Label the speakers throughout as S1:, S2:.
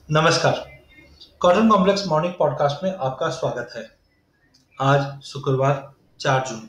S1: नमस्कार। Cotton complex morning podcast में आपका स्वागत है। आज शुक्रवार 4 जून।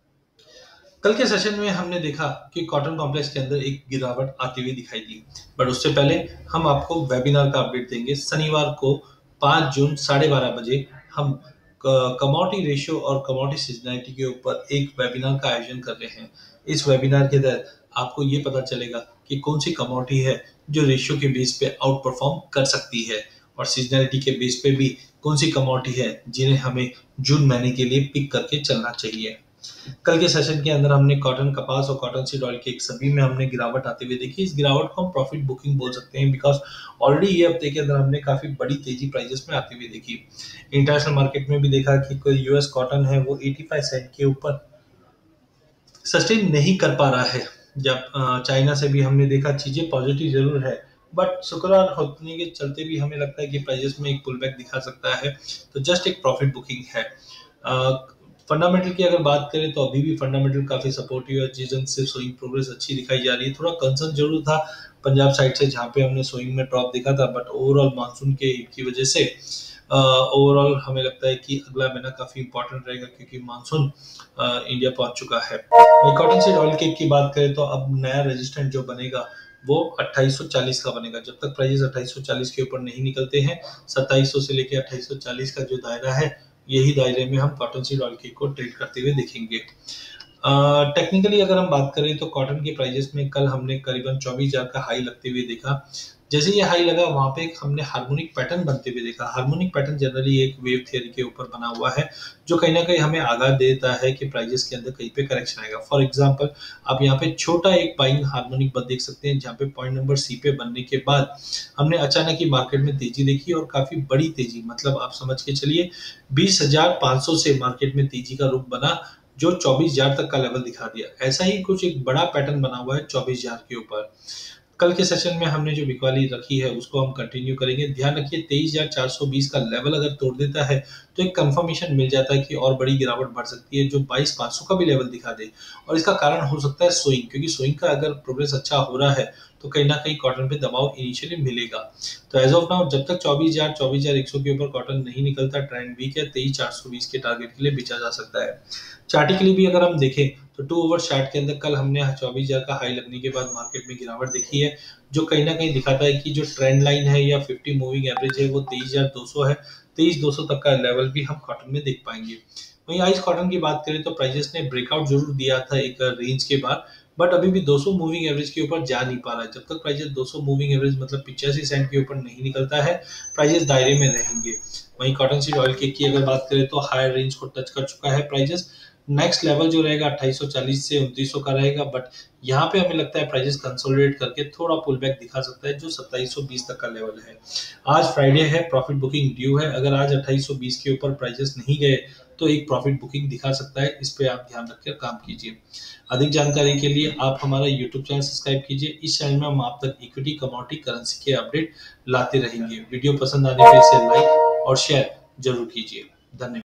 S1: कल के सेशन में हमने देखा कि कॉटन कॉम्प्लेक्स के अंदर एक गिरावट आती हुई दिखाई दी, बट उससे पहले हम आपको वेबिनार का अपडेट देंगे। शनिवार को 5 जून 12:30 बजे हम कमोडिटी रेशियो और कमोडिटी सीजनैलिटी के ऊपर एक वेबिनार का आयोजन कर रहे हैं। इस वेबिनार के तहत आपको ये पता चलेगा कि कौन सी कमोडिटी है जो रेशियो के बेस पे आउट परफॉर्म कर सकती है, और सीजनैलिटी के बेस पे भी कौन सी कमोडिटी है जिन्हें हमें जून महीने के लिए पिक करके चलना चाहिए। कल के सेशन के अंदर हमने कॉटन कपास और कॉटन सीड ऑयल के एक सभी में हमने गिरावट आते हुए देखी। इस गिरावट को हम प्रॉफिट बुकिंग बोल सकते हैं, बिकॉज ऑलरेडी ये हफ्ते के अंदर हमने काफी बड़ी तेजी प्राइजेस में आती हुई देखी। इंटरनेशनल मार्केट में भी देखा कि कोई यूएस कॉटन है वो 85 सेंट के ऊपर सस्टेन नहीं कर पा रहा है। जब चाइना से भी हमने देखा चीजें पॉजिटिव जरूर है, बट शुक्रवार होने के चलते भी हमें लगता है कि प्राइजेस में एक पुल बैक दिखा सकता है, तो जस्ट एक प्रॉफिट बुकिंग है। फंडामेंटल की अगर बात करें तो अभी भी फंडामेंटल काफी सपोर्टिव है, जिसमें से सोइंग प्रोग्रेस अच्छी दिखाई जा रही है। थोड़ा कंसर्न जरूर था पंजाब साइड से, जहाँ पे हमने सोइंग में ड्रॉप देखा था, बट ओवरऑल मानसून के की वजह से ओवरऑल हमें लगता है कि अगला महीना काफी इंपॉर्टेंट रहेगा, क्योंकि मानसून इंडिया पहुंच चुका है। वही कॉटन सीड ऑयल केक की बात करें तो अब नया रेजिस्टेंट जो बनेगा वो 2840 का बनेगा। जब तक प्राइस 2840 के ऊपर नहीं निकलते हैं, 2700 से लेकर 2840 का जो दायरा है, यही दायरे में हम कॉटन सीड ऑयल केक को ट्रेड करते हुए देखेंगे। टेक्निकली अगर हम बात करें तो कॉटन के प्राइजेस में कल हमने करीबन 24,000 का हाई लगते हुए देखा। जैसे ये हाई लगा वहां पे हमने हार्मोनिक पैटर्न बनते हुए देखा। हार्मोनिक पैटर्न जनरली एक वेव थियरी के ऊपर बना हुआ है, जो कहीं ना कहीं हमें आगाह देता है कि प्राइजेस के अंदर कहीं पे करेक्शन आएगा। फॉर एग्जांपल आप यहाँ पे छोटा एक बाइंग हार्मोनिक देख सकते हैं, जहाँ पे पॉइंट नंबर सी पे बनने के बाद हमने अचानक ही मार्केट में तेजी देखी, और काफी बड़ी तेजी, मतलब आप समझ के चलिए 20,500 से मार्केट में तेजी का रुख बना, जो 24,000 तक का लेवल दिखा दिया। ऐसा ही कुछ एक बड़ा पैटर्न बना हुआ है 24,000 के ऊपर। कल के सेशन में हमने जो बिकवाली रखी है उसको हम कंटिन्यू करेंगे। ध्यान रखिए 23,420 का लेवल अगर तोड़ देता है तो एक कंफर्मेशन मिल जाता है कि और बड़ी गिरावट बढ़ सकती है, जो 22,500 का भी लेवल दिखा दे। और इसका कारण हो सकता है सोइंग, क्योंकि सोइंग का अगर प्रोग्रेस अच्छा हो रहा है तो कहीं ना कहीं कॉटन पे दबाव इनिशियली मिलेगा। तो एज ऑफ नाउ जब तक 24,100 के ऊपर कॉटन नहीं निकलता, ट्रेंड वीक है, 23,420 के टारगेट के लिए बेचा जा सकता है। चार्टिकली भी अगर हम देखें तो 2 ओवर चार्ट के अंदर कल हमने 24,000 का हाई लगने के बाद मार्केट में गिरावट देखी है, जो कहीं ना कहीं दिखाता है कि जो ट्रेंड लाइन है या 50 मूविंग एवरेज है वो 23,200 है। 23,200 तक का लेवल भी हम कॉटन में देख पाएंगे। वहीं आइस कॉटन की बात करें तो प्राइजेस ने ब्रेकआउट जरूर दिया था एक रेंज के बाद, बट अभी भी 200 मूविंग एवरेज के ऊपर जा नहीं पा रहा है। जब तक प्राइजेस 200 मूविंग एवरेज मतलब 85 सेंट के ऊपर नहीं निकलता है, प्राइजेस दायरे में रहेंगे। वहीं कॉटन सीड ऑयल केक की अगर बात करें तो हायर रेंज को टच कर चुका है प्राइजेस। नेक्स्ट लेवल जो रहेगा 2840 से 2900 का रहेगा, बट यहाँ पे हमें लगता है प्राइजेस कंसोलिडेट करके थोड़ा पुल बैक दिखा सकता है, जो 2720 तक का लेवल है। आज फ्राइडे है, प्रॉफिट बुकिंग ड्यू है। अगर आज 2820 के ऊपर प्राइजेस नहीं गए तो एक प्रॉफिट बुकिंग दिखा सकता है। इस पे आप ध्यान रखकर काम कीजिए। अधिक जानकारी के लिए आप हमारा यूट्यूब चैनल सब्सक्राइब कीजिए। इस चैनल में हम आप तक इक्विटी, कमोडिटी, करेंसी के अपडेट लाते रहेंगे। वीडियो पसंद आने पर इसे लाइक और शेयर जरूर कीजिए। धन्यवाद।